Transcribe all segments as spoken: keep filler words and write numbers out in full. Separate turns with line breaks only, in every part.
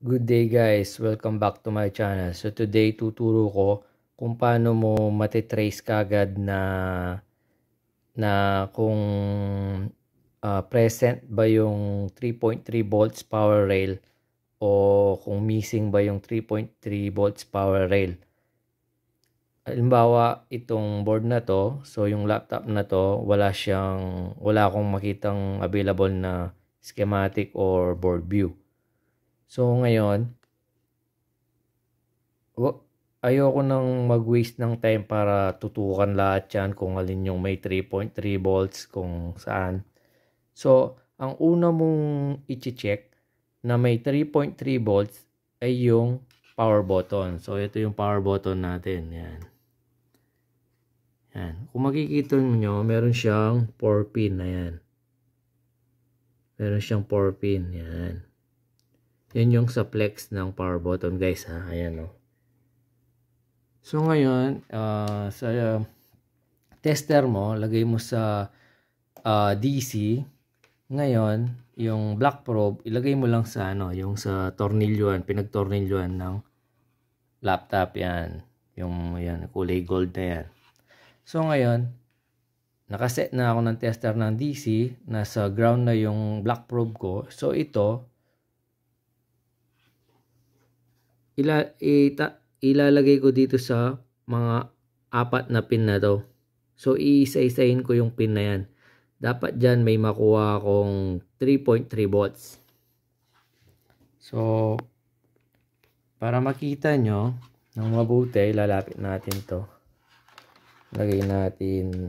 Good day guys, welcome back to my channel. So today tuturo ko kung paano mo matitrace kagad na na kung uh, present ba yung three point three volts power rail o kung missing ba yung three point three volts power rail. Halimbawa, itong board na to, so yung laptop na to, wala siyang wala akong makitang available na schematic or board view. So ngayon, ayoko nang mag-waste ng time para tutukan lahat yan kung alin yung may three point three volts kung saan. So, ang una mong i-check na may three point three volts ay yung power button. So, ito yung power button natin. Yan. Yan. Kung makikita nyo, meron siyang four pin. Ayan. Meron siyang four pin. Yan. Yan yung sa flex ng power button guys ha. Ayan o. Oh. So ngayon, uh, sa uh, tester mo, lagay mo sa uh, D C. Ngayon, yung black probe, ilagay mo lang sa ano, yung sa tornilyoan, pinagtornilyoan ng laptop yan. Yung yan, kulay gold na yan. So ngayon, nakaset na ako ng tester ng D C, nasa ground na yung black probe ko. So ito, ila ita ilalagay ko dito sa mga apat na pin na to. So iisa-isahin ko yung pin na yan. Dapat dyan may makuha akong three point three volts. So para makita nyo ng mabuti, lalapit natin to. Lagay natin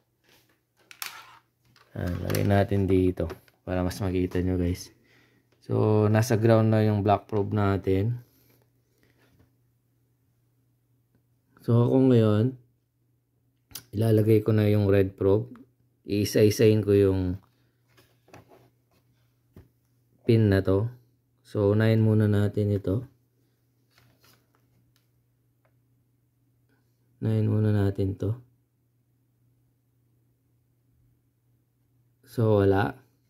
ah, lagay natin dito para mas makita nyo guys. So nasa ground na yung black probe natin. So ako ngayon, ilalagay ko na yung red probe. Iisa-isahin ko yung pin na to. So unahin muna natin ito. Unahin muna natin to. So wala.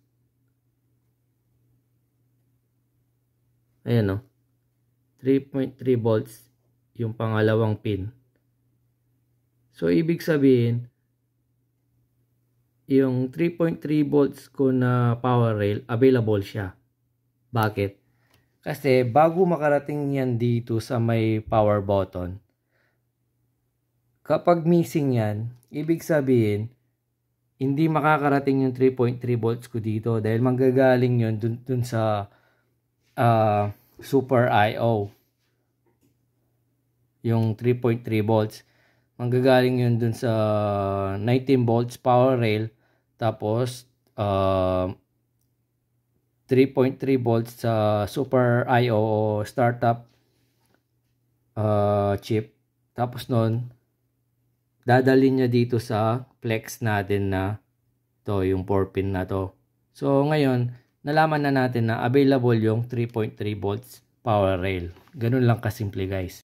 Ayan o. three point three volts yung pangalawang pin. So, ibig sabihin, yung three point three volts ko na power rail, available siya. Bakit? Kasi, bago makarating yan dito sa may power button, kapag missing yan, ibig sabihin, hindi makakarating yung three point three volts ko dito dahil manggagaling yun dun, dun sa uh, Super I O. Yung three point three volts. Manggagaling yun dun sa nineteen volts power rail. Tapos, uh, three point three volts sa Super I O o startup uh, chip. Tapos nun, dadalhin niya dito sa flex natin na to, yung four pin na to. So, ngayon, nalaman na natin na available yung three point three volts power rail. Ganun lang kasimple guys.